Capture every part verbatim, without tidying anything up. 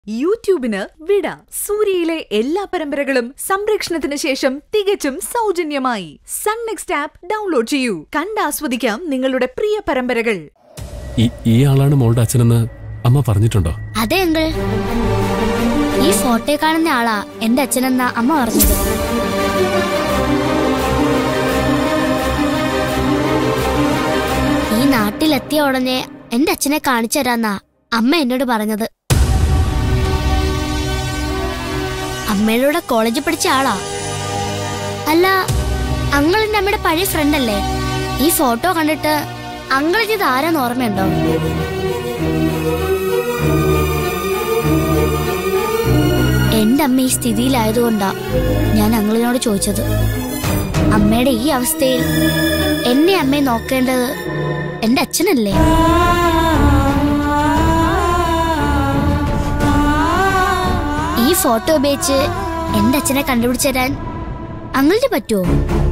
യൂട്യൂബിന് വിട. സൂര്യയിലെ എല്ലാ പരമ്പരകളും സംരക്ഷണത്തിന് ശേഷം തികച്ചും സൗജന്യമായി സൺ നെക്സ്റ്റ് ആപ്പ് ഡൗൺലോഡ് ചെയ്യൂ. കണ്ടാസ്വദിക്കാം നിങ്ങളുടെ പ്രിയ പരമ്പരകൾ. ഈ ആളാണ് മോളുടെ അച്ഛനെന്ന് അമ്മ പറഞ്ഞിട്ടുണ്ടോ? അതെ അങ്കിൾ, ഈ ഫോട്ടോ കാണുന്ന ആളാ എന്റെ അച്ഛനെന്നാ അമ്മ പറഞ്ഞത്. ഈ നാട്ടിലെത്തിയ ഉടനെ എന്റെ അച്ഛനെ കാണിച്ചു തരാന്നാ അമ്മ എന്നോട് പറഞ്ഞത്. അമ്മയുടെ കോളേജിൽ പഠിച്ച ആളാ. അല്ല, അങ്കിളിന്റെ അമ്മയുടെ പഴയ ഫ്രണ്ട് അല്ലേ? ഈ ഫോട്ടോ കണ്ടിട്ട് അങ്കിളിന് ഇത് ആരാന്ന് ഓർമ്മയുണ്ടോ? എന്റെ അമ്മ ഈ സ്ഥിതിയിലായതുകൊണ്ടാ ഞാൻ അങ്കിളിനോട് ചോദിച്ചത്. അമ്മയുടെ ഈ അവസ്ഥയിൽ എന്നെ അമ്മയെ നോക്കേണ്ടത് എന്റെ അച്ഛനല്ലേ? ഈ ഫോട്ടോ ഉപയോഗിച്ച് എന്റെ അച്ഛനെ കണ്ടുപിടിച്ചു തരാൻ അങ്കിളിന് പറ്റുമോ?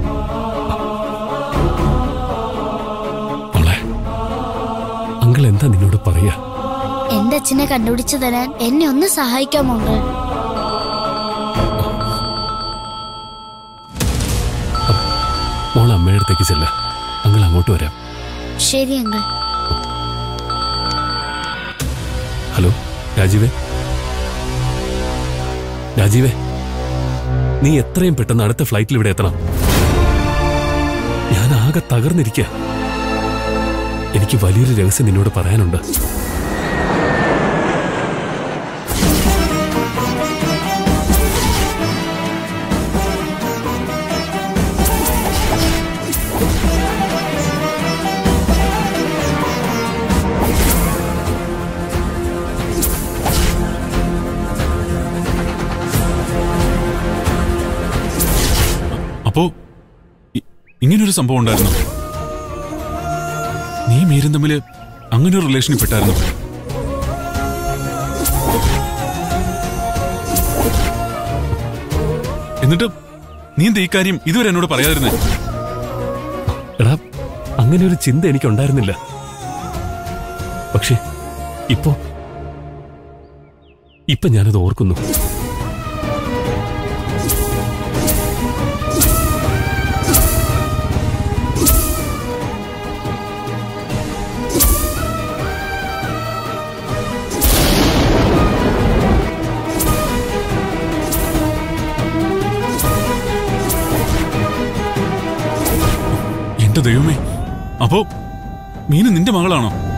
അങ്കിൾ എന്താ നിന്നോട് പറയാ? എന്റെ അച്ഛനെ കണ്ടുപിടിച്ചു തരാൻ എന്നെ ഒന്ന് സഹായിക്കാമോ അങ്കിൾ? മോൾ അമ്മയുടെ അടുത്തേക്ക് ചെല്ല, അങ്കിൾ അങ്ങോട്ട് വരാം. ശരി അങ്കിൾ. ഹലോ രാജീവേ, രാജീവേ, നീ എത്രയും പെട്ടെന്ന് അടുത്ത ഫ്ലൈറ്റിൽ ഇവിടെ എത്തണം. ഞാൻ ആകെ തകർന്നിരിക്കുക. എനിക്ക് വലിയൊരു രഹസ്യം നിന്നോട് പറയാനുണ്ട്. അപ്പോ ഇങ്ങനൊരു സംഭവം ഉണ്ടായിരുന്നു? നീ മീരും തമ്മില് അങ്ങനെ ഒരു റിലേഷനിൽ പെട്ടായിരുന്നു? എന്നിട്ട് നീ എന്താ ഈ കാര്യം ഇതുവരെ എന്നോട് പറയാതിരുന്നേ? എടാ, അങ്ങനെ ഒരു ചിന്ത എനിക്കുണ്ടായിരുന്നില്ല. പക്ഷെ ഇപ്പോ ഇപ്പൊ ഞാനത് ഓർക്കുന്നു. ദൈവമേ, അപ്പോ മീന നിന്റെ മകളാണോ?